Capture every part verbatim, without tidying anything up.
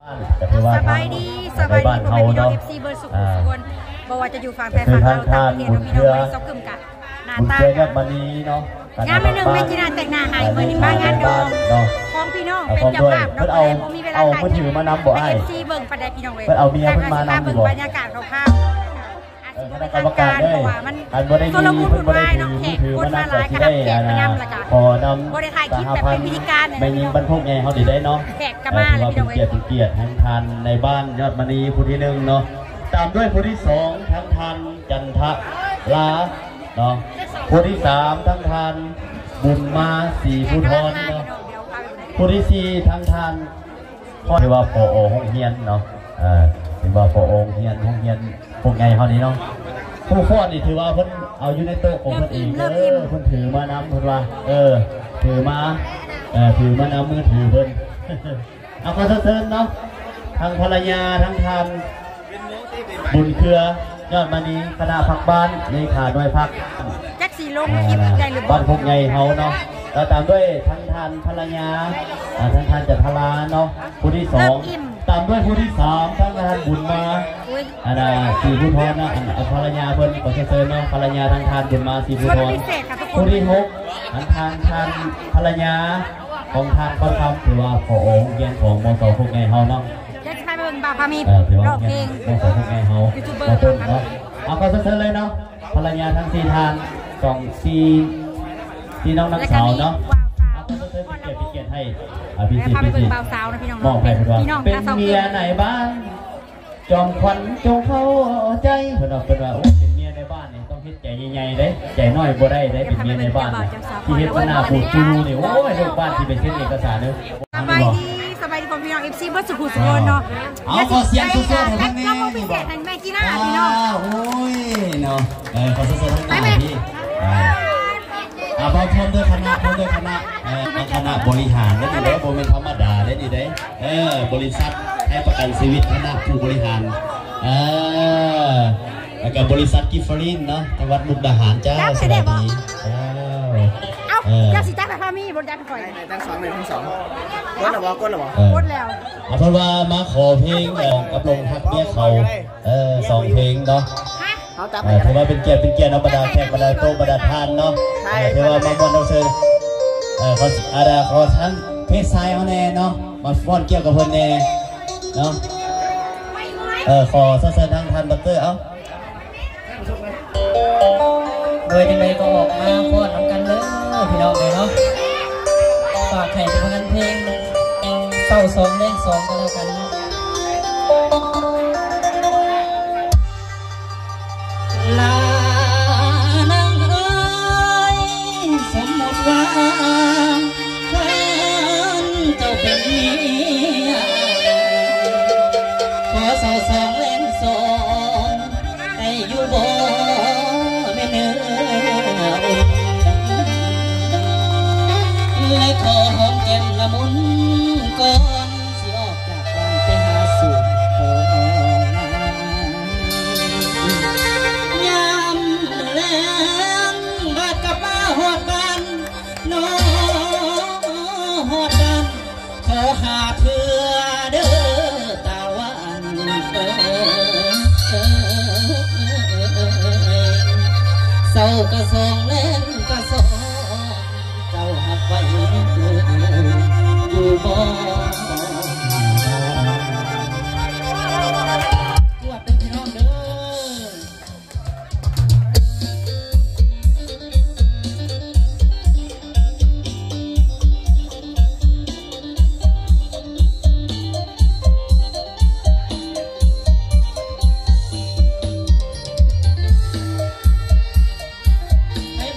สบายดีสบายดีผมเป็นพี่น้องเอฟซีเบอร์สุขุมสุขนบอกว่าจะอยู่ฝั่งไทยฝั่งเราต่างประเทศเราพี่น้องไม่ซอกกึ่มกันหน้าตางานไม่หนึ่งไม่กินงานแต่งหน้าหายเมื่อนี้มางานดองของพี่น้องเป็นเจ้าภาพเนาะเอามีเวลาถ่ายถือมานำบ่ไอ้เอฟซีเบิ่งประเดี๋ยวพี่น้องเลยเอาเมียเพิ่นมานำเบิ่งบรรยากาศคร่าวๆอาจจะเป็นทางการเพราะว่ามันโซโลมูนวุ่นวายน้องแขกคนมาหลายกระดับแขกมานำละกันบริถ่ายคลิปแบบเป็นพิธีการเนี่ยไม่ยิงบรรทุกไงเขาดีได้เนาะแขกกระมาเลยพี่น้องเกียรติเกียรติทั้งทันในบ้านยอดมณีผู้ที่หนึ่งเนาะตามด้วยผู้ที่สองทั้งทันจันทะลาเนาะผู้ที่สามทั้งทันบุญมาสี่ผู้ทอนเนาะผู้ที่สี่ทั้งทันพ่อที่ว่าพอห้องเฮียนเนาะอ่าที่ว่าพอห้องเฮียนห้องเฮียนพวกไงเขานี้เนาะผู้ฟ้อนนี่ถือว่าเพิ่นเอาอยู่ในโต๊ะของเพิ่นเองเออเพิ่นถือมาน้ำเพิ่นว่าเออถือมาเออถือมาน้ำมือถือเพิ่นเอาขอเชิญเนาะทั้งภรรยาทั้งทันบุญเครือยอดมณีคณะพักบ้านเลขาด้วยพักแจ็คสีลงคลิปใดหรือบ้านพวกไงเขาเนาะแล้วตามด้วยทั้งทันภรรยาทั้งทันจันทราเนาะผู้ที่สองตามด้วยผู้ที่สามทั้งทันบุญมาอันน่ะสี่ผู้ทอนนะอันภรรยาเพิ่นขอเชิญเนาะภรรยาทั้งทันบุญมาสี่ผู้ทอนผู้ที่หกทั้งทันทันภรรยาของทานก้อนคำถือว่าขอองค์เรียนของมสพวกไงเขาเนาะจะใช้เบิ่งบ่าวพามีร้องเพลงมสพวกไงเขายูทูบเบอร์เนาะเอาขอเชิญเลยเนาะภรรยาทั้งสี่ทานสองสี่ที่น้องนักสาวเนาะเอาขอเชิญเป็นเกียรติเกียรติให้พี่ซีพี่ซีมองไปเพื่อนว่าเป็นเมียไหนบ้างจอมขวัญจงเข้าใจเพื่อนว่าเพื่อนว่าโอ้เป็นเมียในบ้านนี่ต้องคิดใจใหญ่ๆได้ใจน้อยบ่ได้ได้เป็นเมียในบ้านที่เฮ็ดหน้าปูจูนี่โอ้ยลูกบ้านที่ไปเซ็นเอกสารเนอะสบายดีสบายดีผมพี่น้องเอฟซีเบิร์ดสุขุมสุขนเนาะเอาขอเสียงสู้ๆทั้งนี้เราพิเศษทั้งแม่กีน่าพี่น้องโอ้ยเนาะเออขอสู้ๆทั้งนี้พี่อ่าพร้อมพร้อมด้วยคณะพร้อมด้วยคณะเออคณะบริหารได้ดีได้โบเป็นธรรมดาได้ดีได้เออบริษัทให้ประกันชีวิตคณะผู้บริหารเออแล้วก็บริษัทกิฟฟรินเนาะจังหวัดมุกดาหารเจ้าสวัสดีเจ้าเอ้าเจ้าสิจ้าไปพามีบนยันคอยตั้งสองหนึ่งทั้งสองก้นหรอวะก้นหรอวะก้นแล้วเอาเพราะว่ามาขอเพลงกับลงทักเบี้ยเขาเออสองเพลงเนาะถือว่าเป็นเกียรติเป็นเกียรติเอาประดาแขกประดาโต๊ะประดาทานเนาะถือว่ามาบอลเราเชิญเออเขาอาดาขอทั้งเพศชายเอาแน่เนาะมาฟ้อนเกี่ยวกับเพิ่นแน่เนาะเออขอเชิญทางทันบัตเตอร์เอาโดยที่ไม่ก็ออกมาฟ้อนน้ำกันเลยพี่น้องเลยเนาะฝากให้เป็นงานเพลงเศร้าสองเล่นสองก็แล้วกันนะลานางเอ๋ยสมมติว่าเพื่อนเจ้าเป็นเมียขอเศร้าสองเล่นสองให้อยู่บ่ไม่เนื้อและขอหอมแก้มละมุนก่อนสิออกจากบ้านไปหาสู่ขอยามแรงบาดกับมาหอดบ้านน้องหอดบ้านขอหาเพื่อเด้อตาวันเอ่เศร้าก็สองเล่นก็สองเจ้าหักไว้อยู่บ่จวดเป็นพี่น้องเด้อใ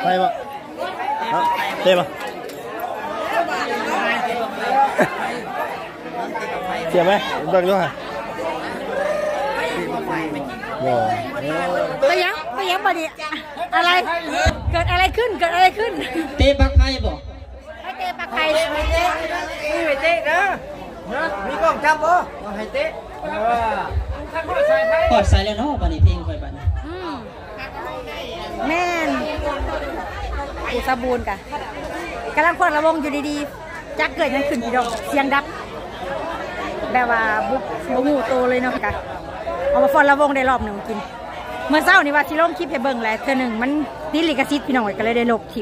ไปบ่เต้บ่เสียไหมเบิ่งด้วยโว้ไปยังไปยังบ่ดิอะไรเกิดอะไรขึ้นเกิดอะไรขึ้นเตะปักไพ่บ่ให้เตะปักไพ่ไม่เตะไม่เตะนะนะมีกล้องจับบ่ให้เตะปอดใส่แล้วเนาะบัดนี้เพลงค่อยบัดนี้แม่นอุสบูรณ์กะกำลังคนระวงอยู่ดีๆจักเกิดยังขึ้นอีดอกเสียงดับแบบว่าบุกบุงูโตเลยเนาะกะเอามาฟอนระวงได้รอบหนึ่งกินเมื่อเช้านี่ว่าสิลงคลิปให้เบิ่งแหละเธอหนึ่งมันติดลิขสิทธิ์พี่น้องก็เลยได้ลบคลิป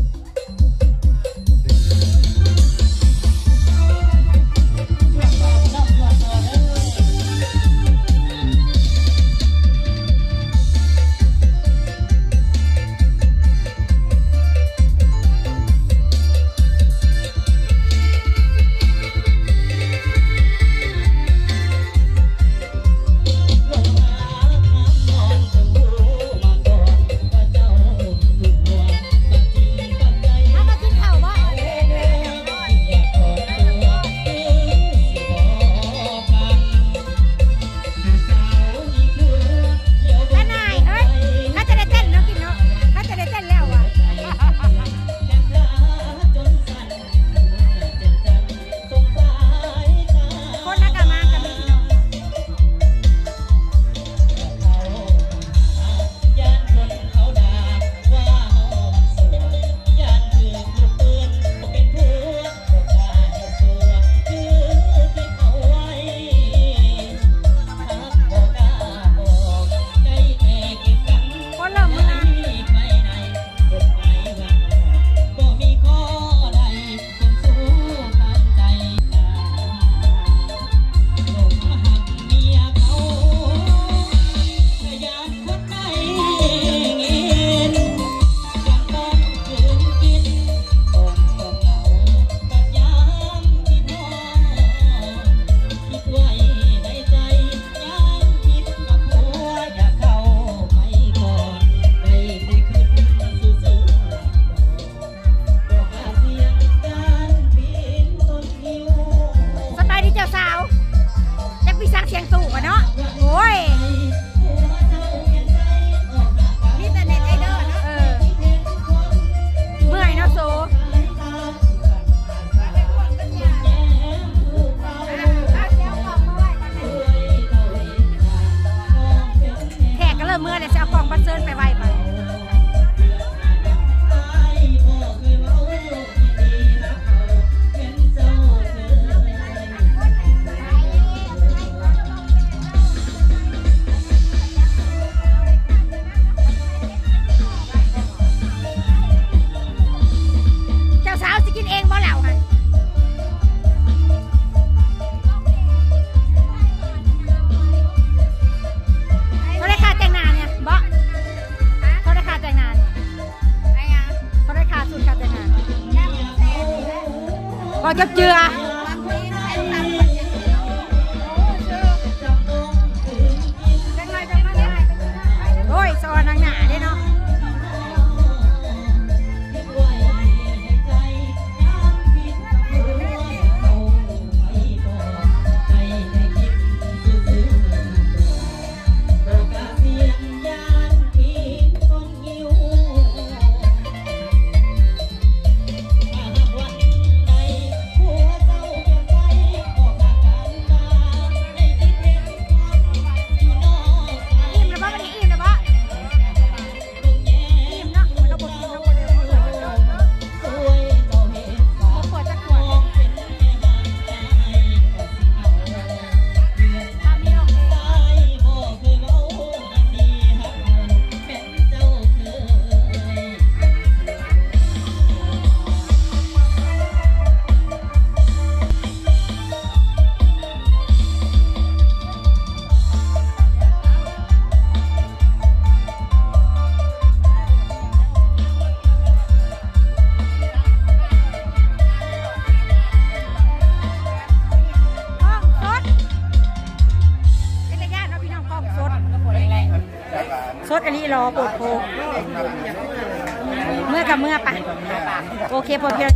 พอจะเจือโอ้ยซอนางหนาได้เนาะสดอันนี้รอปวดโผล่เมื่อกับเมื่อปะโอเคพอเพียง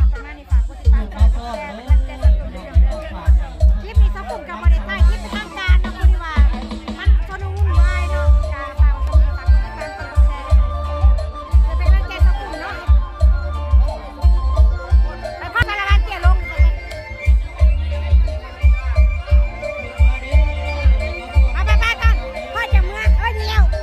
คลิปนี้สักกลุ่มกับบริษัทคลิปทางการนะคุณดีว่ามันชนวุ่นวายเนาะการฝากคนฝากคนฝากคนแชร์จะเป็นเรื่องแกสักกลุ่มเนาะไปพักการละเกียร์ลงไปไปๆกันพ่อจะเมื่อเอ้ยเดียว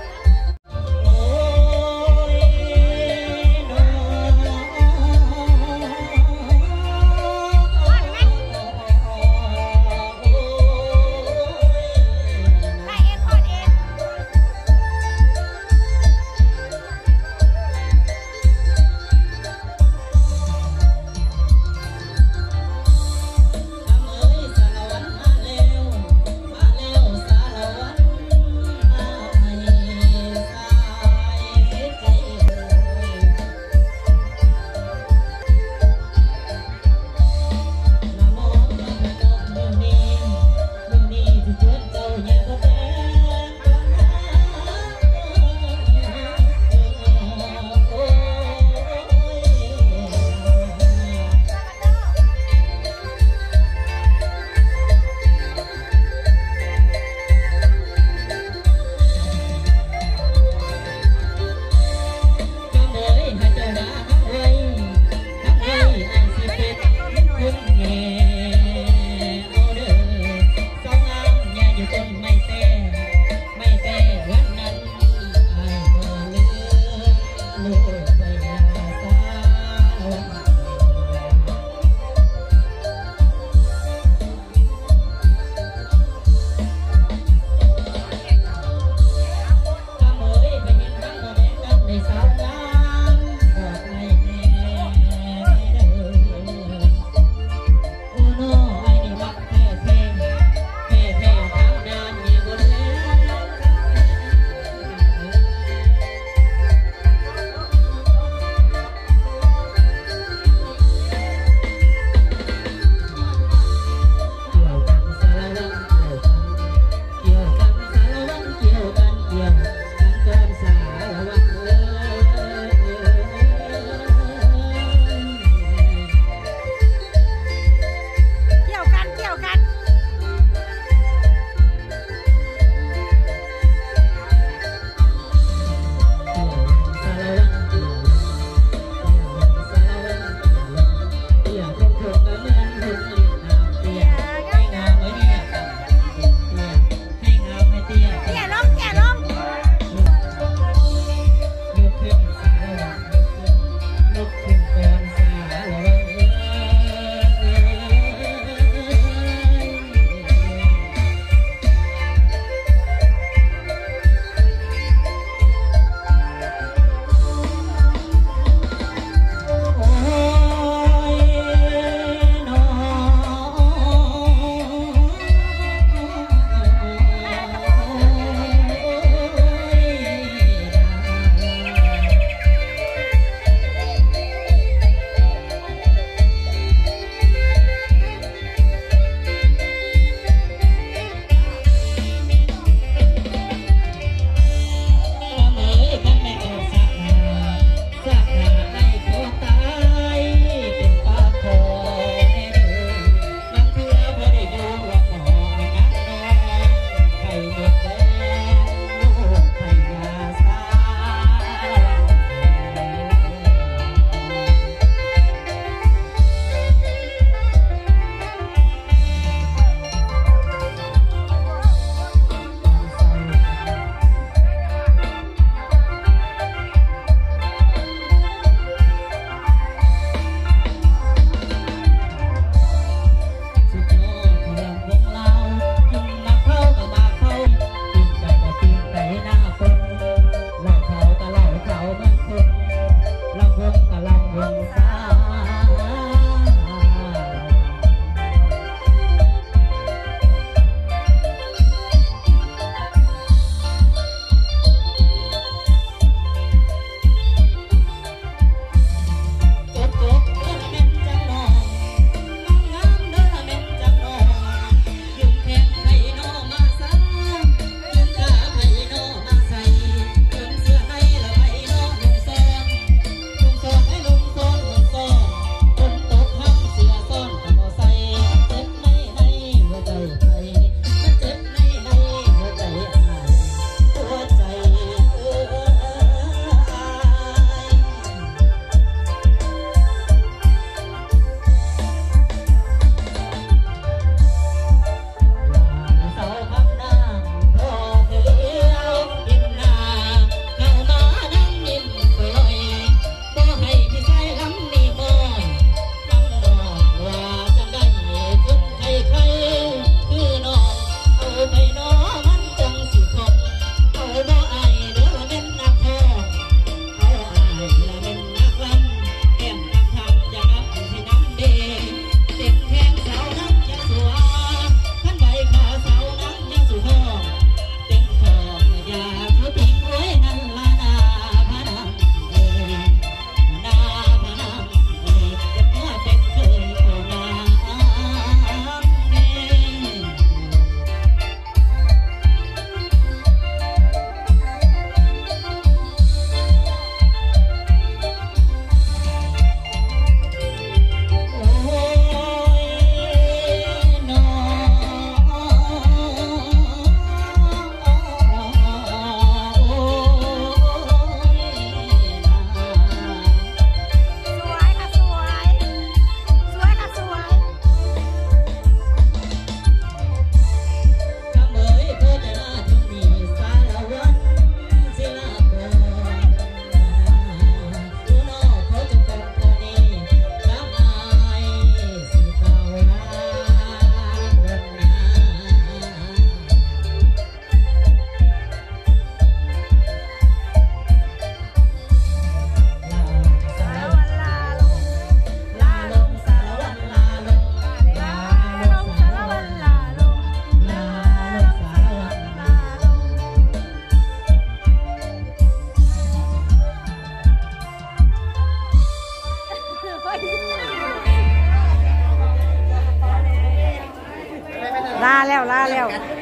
แล้วลาแล้ว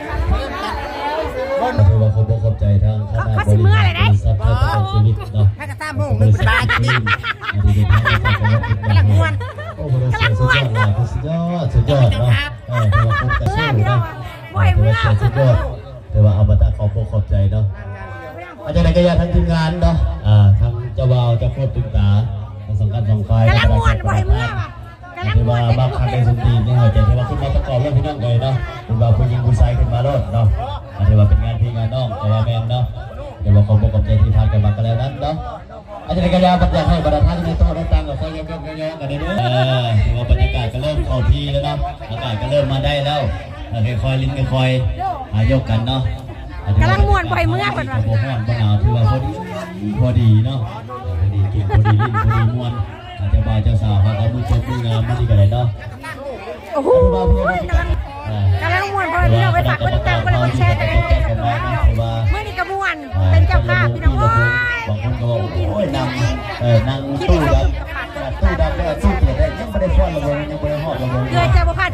ถือว่าเขาบอกขอบใจทางคณะบริหารบริษัทไทยประกันชีวิตเนาะให้กระซ้ำมุ่งหนึ่งบาทจริงกำลังม้วนโอ้โหสุดยอดเลยสุดยอดสุดยอดเนาะเออถือว่าคุ้มกระสู้นะถือว่าสุดยอดถือว่าเอามาตั้งขอบขอบใจเนาะอาจารย์กายาทั้งทีมงานเนาะอ่าทั้งเจ้าบ่าวเจ้าโคตรตึงตาทั้งสองกันสองฝ่ายกำลังม้วนบ่อยเมื่อว่ะกำลังถือม้วว่าน บางครั้งในสตีนี่เขาใจถือว่าขึ้นมาประกอบเรื่องพี่น้องเลยเนาะถือว่าผู้หญิงผู้ชายขึ้นมาโลดเนาะถือว่าเป็นงานพี่งานน้องแต่ว่าแมนเนาะเดี๋ยวว่าขอบขอบใจที่ทานกันมากันแล้วนั้นเนาะอาจารย์กายาบรรยายให้บรรดาท่านในโต๊ะได้ตั้งกับเขายกยกยกกันได้ด้วยเออถือว่าบรรยากาศก็เริ่มเข้าที่แล้วเนาะอากาศก็เริ่มมาได้แล้วค่อยๆลิ้นค่อยๆหายกกันเนาะกำลังม้วนบ่อยเมื่อวัวัน นว่าว่ะบ่ฮ้อนบ่หนาวถือว่าพอดีพอดีเนาะพอดีกินพอดีลิ้นพอดีม่วนอาจจะบ่าวเจ้าสาวเขาก็มือเช็ดมืองามมาที่กันเลยเนาะโอ้โหกำลังกำลังม้วนพอพี่น้องไปฝากคนตามคนคนแชร์กันเลยเมื่อนี้กระม้วนเป็นเจ้าภาพพี่น้องโอ้ยบางคนก็บอกโอ้ยนำเออนั่งตู้ดำตู้ดำได้ตู้เกียรได้ยังไม่ได้ฟ้อนระเบิดยังไม่ได้หอดระเบิดเกิดเจ้าภาพ